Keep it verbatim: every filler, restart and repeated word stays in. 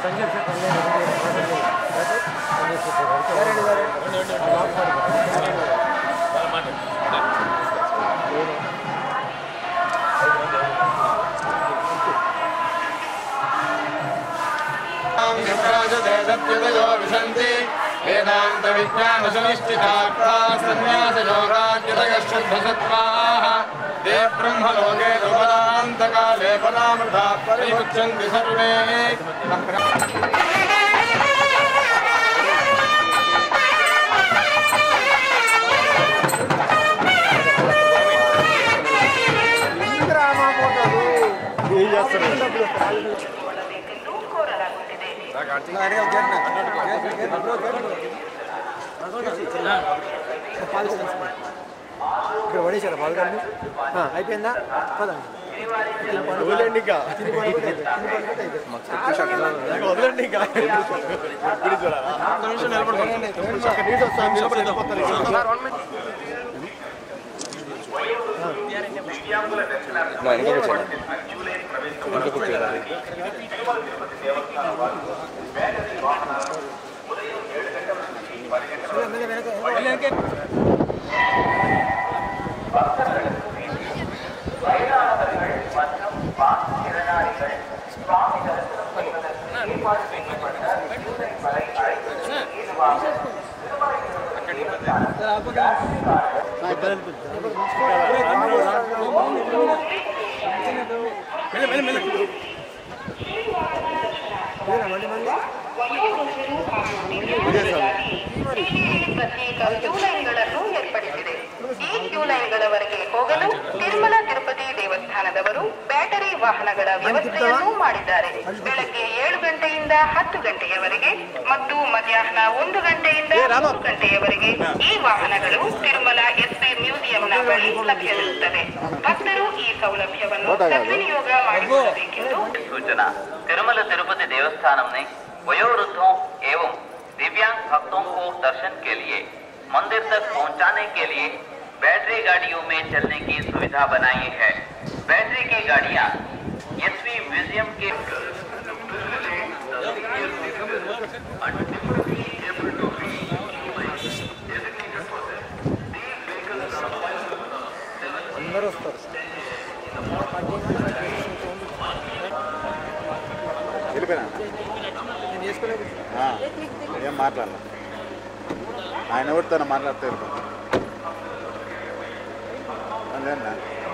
वेदांत विज्ञान सुनिश्चितार्था संन्यास योगाद्यतयः शुद्धसत्त्वाः ते ब्रह्मलोके दुपदान्त काले पदामृता परिमुच्यन्ति सर्वे ఇక్కడ పడేసారా పాలుగాన్ని అయిపోయిందా పదండి వదలండి ఇంకా వదలండి ఇంకా ಪ್ರತ್ಯೇಕ ಕ್ಯೂ ಲೈನ್ಗಳನ್ನು ಏರ್ಪಡಿಸಿದೆ. ಈ ಕ್ಯೂ ಲೈನ್ಗಳವರೆಗೆ ಹೋಗಲು ತಿರುಮಲ ತಿರುಪತಿ ದೇವಸ್ಥಾನದವರು ಬ್ಯಾಟರಿ ವಾಹನಗಳ ವ್ಯವಸ್ಥೆಯನ್ನು ಮಾಡಿದ್ದಾರೆ. ಬೆಳಗ್ಗೆ ಏಳು ಗಂಟೆಯಿಂದ ಹತ್ತು ಗಂಟೆಯವರೆಗೆ ಮತ್ತು ಮಧ್ಯಾಹ್ನ ಒಂದು ಗಂಟೆಯಿಂದ ಮೂರು ಗಂಟೆಯವರೆಗೆ ಈ ವಾಹನಗಳು ತಿರುಮಲ ಎಸ್ಪಿ ಮ್ಯೂಸಿಯಂನ ಬಳಿ ಲಭ್ಯವಿರುತ್ತವೆ. ಭಕ್ತರು ಈ ಸೌಲಭ್ಯವನ್ನು ಸದ್ವಿನಿಯೋಗ ಮಾಡಿಕೊಳ್ಳಬೇಕೆಂದು सूचना। तिरुमला तिरुपति देवस्थानम ने वयोवृद्धों एवं दिव्यांग भक्तों को दर्शन के लिए मंदिर तक पहुंचाने के लिए बैटरी गाड़ियों में चलने की सुविधा बनाई है। बैटरी की गाड़ियां एसवी म्यूजियम के ఏం మాట్లాడాలి ఆయన ఎవరితో మాట్లాడితే అదేనా